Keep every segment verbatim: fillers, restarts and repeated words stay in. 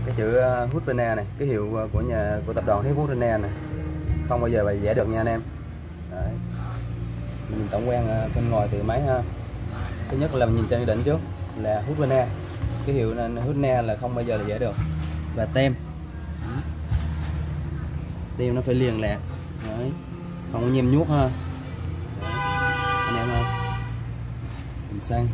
cái chữ Husqvarna này, cái hiệu của nhà của tập đoàn Husqvarna này, không bao giờ bà vẽ được nha anh em. Đấy. Mình nhìn tổng quan bên ngoài từ máy ha. Thứ nhất là mình nhìn trên đỉnh trước là Husqvarna, cái hiệu Husqvarna là không bao giờ là vẽ được. Và tem tem nó phải liền lạc. Đấy. Không có nhem nhuốc ha. Đấy. Anh em ha, mình xăng.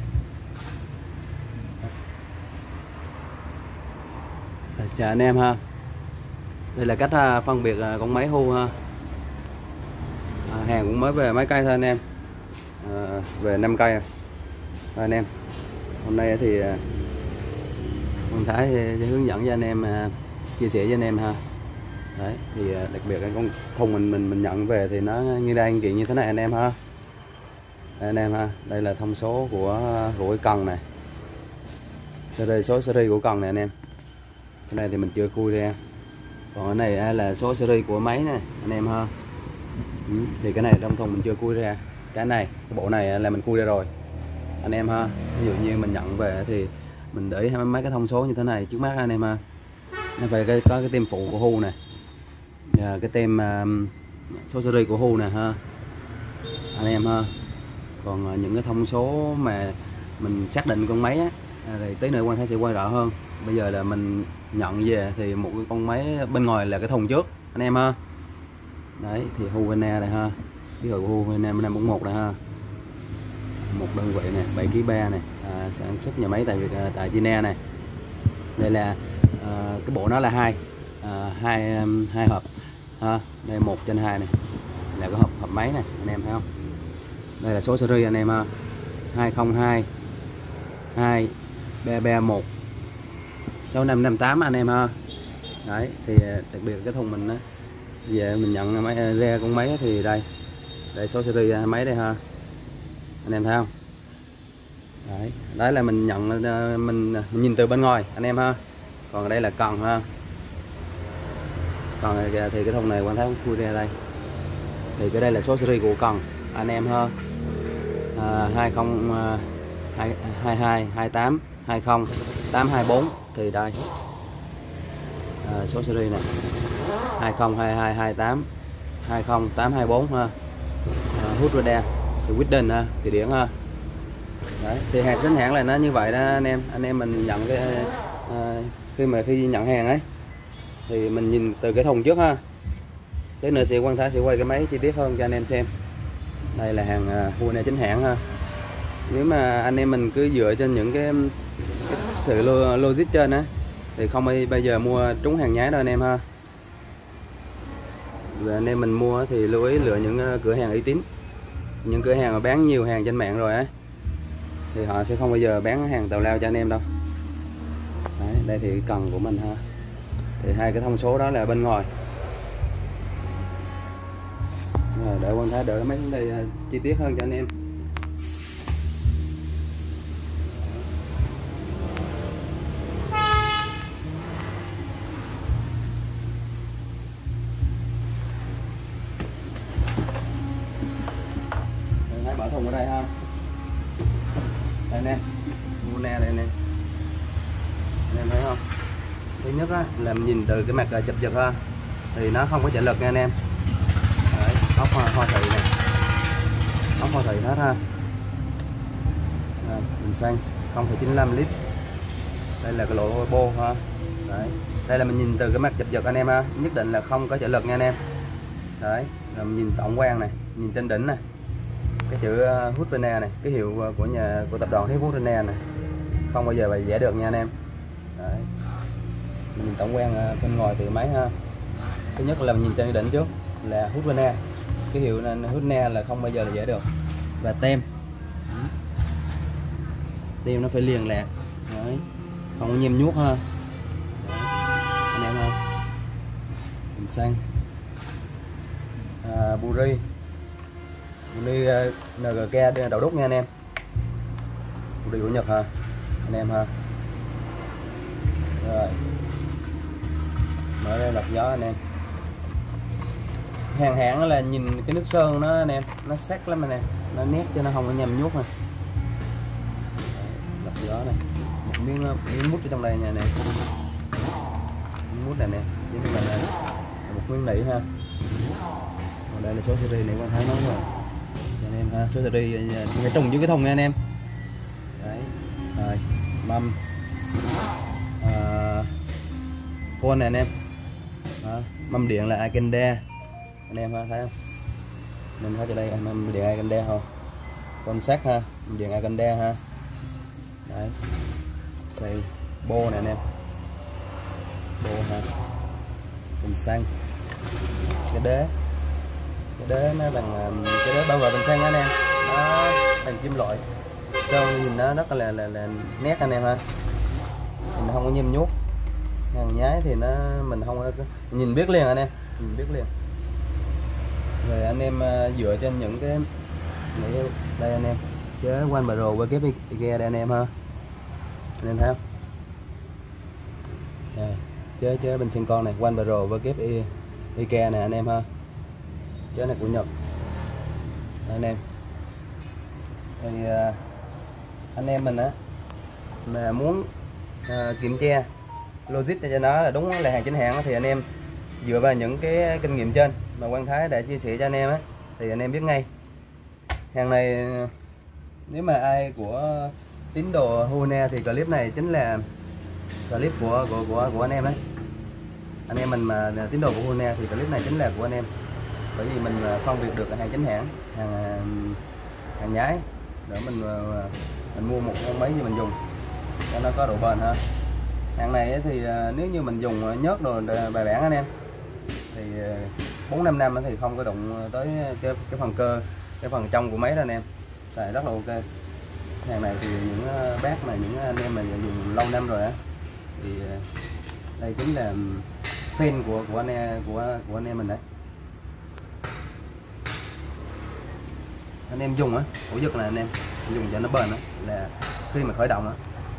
Chào anh em ha. Đây là cách phân biệt con máy Hu ha. À, hàng cũng mới về mấy cây thôi anh em. À, về năm cây rồi anh em. Hôm nay thì Quang Thái sẽ hướng dẫn cho anh em, chia sẻ với anh em ha. Đấy, thì đặc biệt cái con thùng mình mình mình nhận về thì nó như đây anh chị như thế này anh em ha. Đây anh em ha, đây là thông số của của cái cần này. Series số series của cần này anh em. Cái này thì mình chưa khui ra. Còn cái này là số series của máy này anh em ha. Ừ, thì cái này trong thùng mình chưa khui ra. Cái này, cái bộ này là mình khui ra rồi anh em ha. Ví dụ như mình nhận về thì mình để mấy cái thông số như thế này trước mắt anh em ha. Nó phải cái, có cái tem phụ của Hu này, và cái tem uh, số series của Hu nè ha anh em ha. Còn uh, những cái thông số mà mình xác định con máy á, thì tí nữa Quang Thái sẽ quay rõ hơn. Bây giờ là mình nhận về thì một cái con máy bên ngoài là cái thùng trước anh em ha. Đấy thì Husqvarna này ha, cái hiệu Husqvarna năm bốn một này ha, một đơn vị này bảy ki lô gam này, à, sản xuất nhà máy tại Việt tại China này. Đây là à, cái bộ nó là hai à, hai hai hộp ha. Đây một trên hai này là cái hộp hộp máy này anh em thấy không. Đây là số series anh em ha, hai không hai hai ba ba một sáu năm năm tám anh em ha. Đấy thì đặc biệt cái thùng mình á, về mình nhận máy ra con máy thì đây đây số series máy đây ha anh em thấy không. Đấy, đấy là mình nhận mình, mình nhìn từ bên ngoài anh em ha. Còn đây là cần ha. Còn thì cái thùng này Quang Thái không khui ra đây. Thì cái đây là số series của cần anh em ha. À, hai không hai hai hai tám hai không tám hai bốn thì đây. À, số series này hai không hai hai hai tám hai không tám hai bốn ha. À, Husqvarna Sweden ha, thì điển ha. Đấy, thì hàng chính hãng là nó như vậy đó anh em. Anh em mình nhận cái à, khi mà khi nhận hàng ấy thì mình nhìn từ cái thùng trước ha. Cái nữa sẽ Quang Thái sẽ quay cái máy chi tiết hơn cho anh em xem. Đây là hàng à, Husqvarna chính hãng ha. Nếu mà anh em mình cứ dựa trên những cái, cái sự logic trên á thì không bây giờ mua trúng hàng nhái đâu anh em ha. Và anh em mình mua thì lưu ý lựa những cửa hàng uy tín. Những cửa hàng mà bán nhiều hàng trên mạng rồi ấy thì họ sẽ không bao giờ bán hàng tào lao cho anh em đâu. Đấy, đây thì cần của mình ha. Thì hai cái thông số đó là bên ngoài. Rồi để Quang Thái đỡ mấy cái đây chi tiết hơn cho anh em. Thái bỏ thùng ở đây ha. Đây nè, mua nè đây nè. Anh em thấy không? Thứ nhất á, là mình nhìn từ cái mặt chụp giật ha, thì nó không có trợ lực nha anh em. Đấy, ốc hoa, hoa thị này, ốc hoa thị hết ha. Đây, mình xăng không phẩy chín lăm lít. Đây là cái lỗ bô ha. Đấy, đây là mình nhìn từ cái mặt chụp giật anh em ha, nhất định là không có trợ lực nha anh em. Đấy, là mình nhìn tổng quan này, nhìn trên đỉnh này, cái chữ Husqvarna này, cái hiệu của nhà của tập đoàn Husqvarna này, không bao giờ bà vẽ được nha anh em. Đấy. Mình nhìn tổng quan bên ngoài từ máy ha. Thứ nhất là mình nhìn trên đỉnh trước là Husqvarna, cái hiệu Husqvarna là không bao giờ là vẽ được. Và tem tem nó phải liền lạc. Đấy. Không có nhem nhuốc ha. Đấy. Anh em ha. Mình xăng à, Buri Buri en giê ca đầu đúc nha anh em. Buri của Nhật ha anh em ha. Rồi mở ra lọc gió anh em. Hàng hãng là nhìn cái nước sơn nó anh em, nó sắc lắm anh em, nó nét cho nó không có nhầm nhuốc này. Lọc gió này, một miếng miếng mút ở trong đây nha anh em. hút này nè, với mình là một nguyên nỉ ha. Còn đây là số series này con thấy nóng rồi cho anh em ha. Số series phải trùng dưới cái thùng nha anh em. Đấy rồi mâm à, con này anh em. Đó, mâm điện là Akenda anh em ha, thấy không? Mình thấy ở đây mâm điện Akenda không? Con sắt ha, mâm điện Akenda ha. Đấy, xây bô này anh em, bô ha, bình xăng, cái đế, cái đế nó bằng cái đế bảo vệ bình xăng anh em, nó bằng kim loại, trông nhìn nó rất là là, là nét anh em ha, mình không có nhem nhuốc, hàng nhái thì nó mình không có nhìn biết liền anh em, nhìn biết liền. Rồi anh em dựa trên những cái đây anh em, chế One Pro với kép IKEA đây anh em ha, anh em thấy không? Đây, chế chế bên sen con này One Pro với kép IKEA này anh em ha, chế này của Nhật. Đây, anh em thì uh, anh em mình á mà muốn uh, kiểm tra logic cho nó là đúng là hàng chính hãng thì anh em dựa vào những cái kinh nghiệm trên mà Quang Thái đã chia sẻ cho anh em á thì anh em biết ngay. Hàng này nếu mà ai của tín đồ Hune thì clip này chính là clip của của của, của anh em đấy. Anh em mình mà tín đồ của Hune thì clip này chính là của anh em. Bởi vì mình phân biệt được hàng chính hãng, hàng hàng nhái để mình mình mua một con máy như mình dùng cho nó có độ bền ha. Hàng này thì nếu như mình dùng nhớt đồ bài bản anh em thì bốn năm năm thì không có đụng tới cái, cái phần cơ, cái phần trong của máy đó anh em, xài rất là ok. Hàng này thì những bác mà những anh em mà dùng lâu năm rồi á thì đây chính là fan của của anh em của của anh em mình đấy. Anh em dùng á, ổ giật là anh em dùng cho nó bền á, là khi mà khởi động á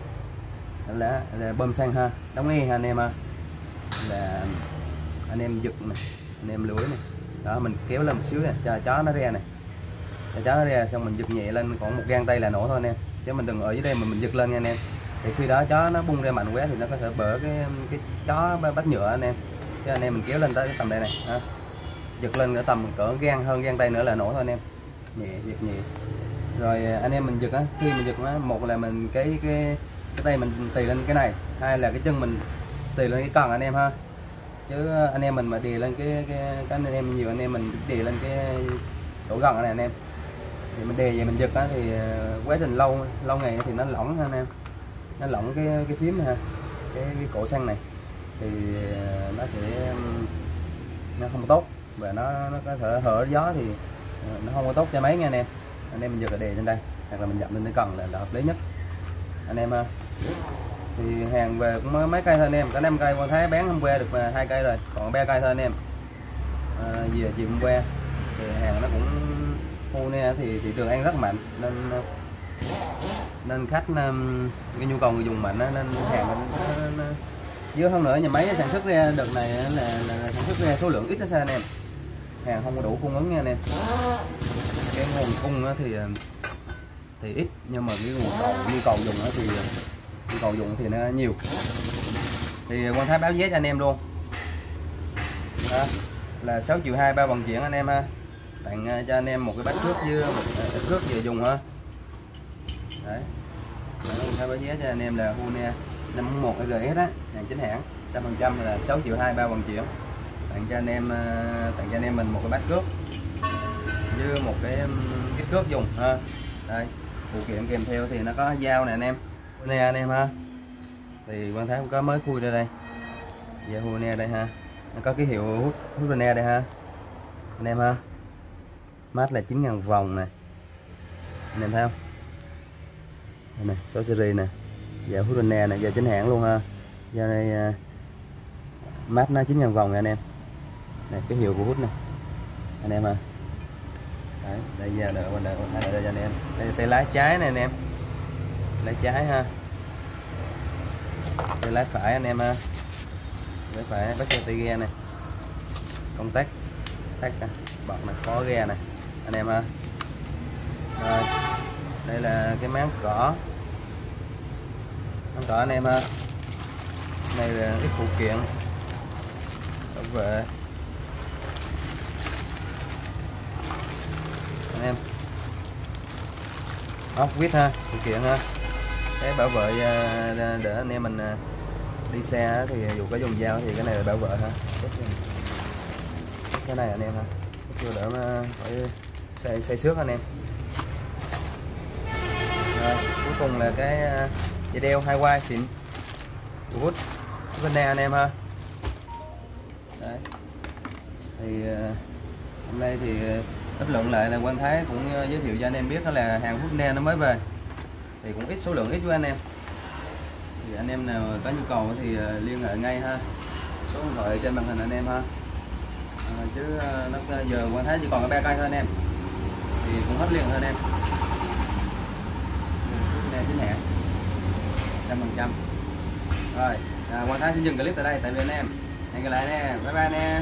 là, là bơm xăng ha, đóng e ha anh em ha, là anh em giật này, anh em lưới này, đó mình kéo lên một xíu này cho chó nó ra này, cho chó nó ra xong mình giật nhẹ lên còn một gang tay là nổ thôi anh em, chứ mình đừng ở dưới đây mà mình giật lên nha anh em, thì khi đó chó nó bung ra mạnh quá thì nó có thể bỡ cái cái chó bát nhựa anh em, chứ anh em mình kéo lên tới tầm đây này ha. Giật lên ở tầm cỡ gang hơn gang tay nữa là nổ thôi anh em, nhẹ giật nhẹ. Rồi anh em mình giật á, khi mình giật á, một là mình cái cái cái tay mình tì lên cái này, hai là cái chân mình tì lên cái cần anh em ha, chứ anh em mình mà đè lên cái cái cái anh em nhiều anh em mình đè lên cái chỗ gần này anh em, thì mình đè vậy mình giật á thì quá trình lâu lâu ngày thì nó lỏng anh em, nó lỏng cái cái phím này ha, cái, cái cổ xăng này thì nó sẽ nó không tốt và nó nó có thể hở gió thì nó không có tốt cho máy nha anh em. Anh em mình giật ở đè trên đây hoặc là mình dặm lên cái cần là, là hợp lý nhất anh em ha. Thì hàng về cũng mới mấy cây thôi anh em, có năm cây Quang Thái bán hôm qua được hai cây rồi, còn ba cây thôi anh em. À, về chiều hôm qua thì hàng nó cũng Hune thì thị trường ăn rất mạnh nên nên khách cái nhu cầu người dùng mạnh nên hàng nó, nó, nó dứa hơn nữa. Nhà máy sản xuất ra đợt này là, là, là sản xuất ra số lượng ít đó sao anh em, hàng không có đủ cung ứng nha anh em. Cái nguồn cung thì thì ít nhưng mà cái nguồn cầu nhu cầu dùng thì nhu cầu dùng thì nó nhiều, thì Quang Thái báo giá cho anh em luôn đó, là sáu triệu hai bao vận chuyển anh em ha, tặng cho anh em một cái bát cước với một bát cước về dùng ha. Đấy, Quang Thái báo giá cho anh em là Hune năm một E G S á, hàng chính hãng trăm phần trăm là sáu triệu hai bao vận chuyển, tặng cho anh em tặng cho anh em mình một cái bát cước với một cái cái cước dùng ha. Đây, phụ kiện kèm theo thì nó có dao nè anh em, nè anh em ha, thì Quang Thái có mới khui ra đây, dao Hune đây ha, nó có cái hiệu hút hút Hune đây ha anh em ha, mát là chín ngàn vòng nè anh em thấy không, đây này số series nè, dao hút Hune này, dao chính hãng luôn ha, dao này uh, mát nó chín ngàn vòng nè anh em, này cái hiệu của hút này anh em ha. Đấy, đây giờ đợi mình đợi mình đợi cho anh em. Đây tay lái trái này anh em. Lái trái ha. Tay lái phải anh em ha. Lái phải bắt cho tay ghe này. Công tắc tắt nè, bật này, khó ghe này anh em ha. Rồi. Đây là cái máng cỏ. Máng cỏ anh em ha. Đây là cái phụ kiện bảo vệ anh em, ốc vít ha, phụ kiện ha, cái bảo vệ để anh em mình đi xe thì dù có dùng dao thì cái này là bảo vệ ha, cái này anh em ha, chưa đỡ mà phải xây, xây xước anh em. Rồi, cuối cùng là cái dây đeo hai quai xịn của bên này anh em ha. Đấy. Thì hôm nay thì kết luận lại là Quang Thái cũng giới thiệu cho anh em biết đó là hàng Hyundai nó mới về thì cũng ít số lượng ít với anh em, thì anh em nào có nhu cầu thì liên hệ ngay ha, số điện thoại trên màn hình anh em ha. À, chứ nó giờ Quang Thái chỉ còn có ba cây thôi anh em thì cũng hết liền thôi anh em. Này chính hẹn trăm phần trăm. Rồi à, Quang Thái xin dừng clip tại đây tại vì anh em hẹn gặp lại nè, bye bye anh em.